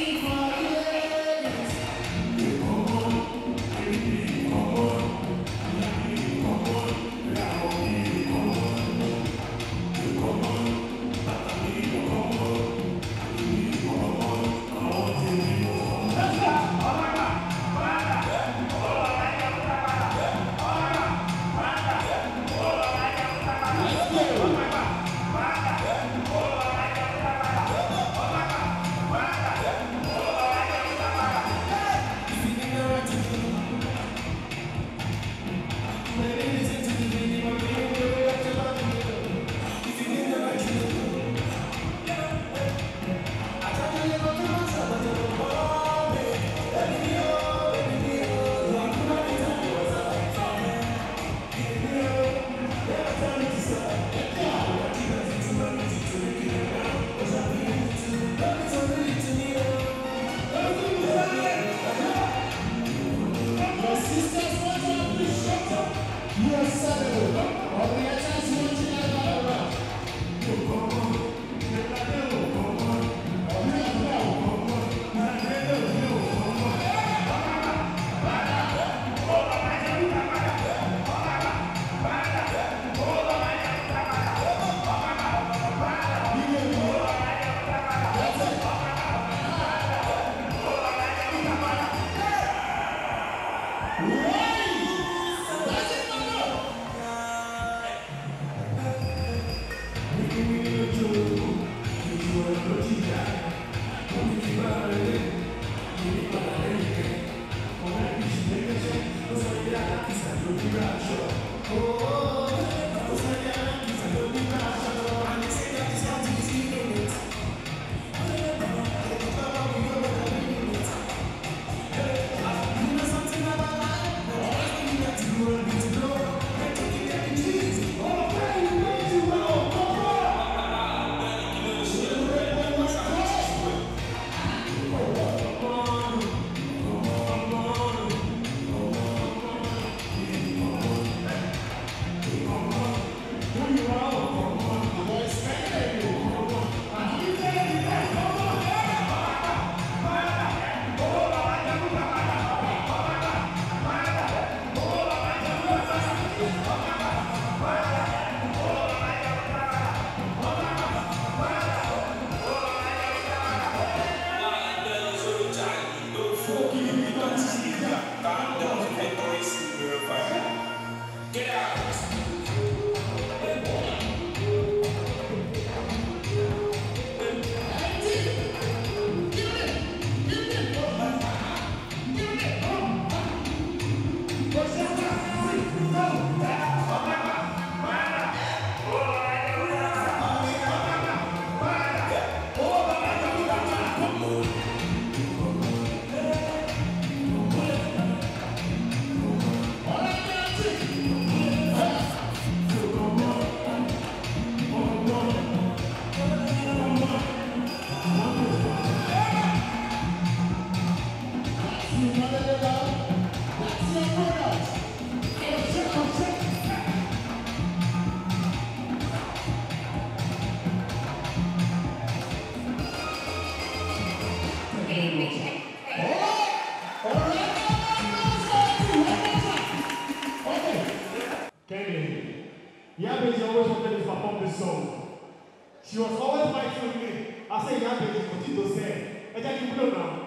Yabeji always wanted to perform this song. She was always fighting with me. I said, Yabeji, continue to say, I just keep blow now.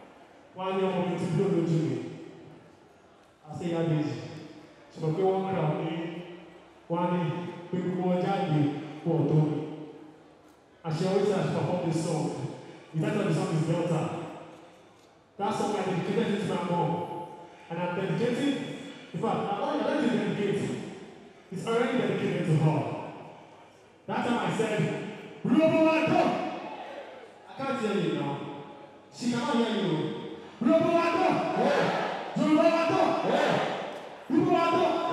One year for me to blow no Jimmy. I said, Yabeji, she will go one crowd, one baby more jaggy, for Tony. And she always has to perform this song. The title of the song is Delta. That song I dedicated it to my mom. And I'm dedicating, in fact, I'm already dedicated. It's already dedicated to her. That time I said, Roboato! I can't hear you now. She cannot hear you. Roboato! Roboato! Roboato!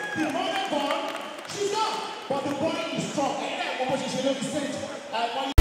The moment gone, she's gone. But the boy is strong. And I almost she look the stage.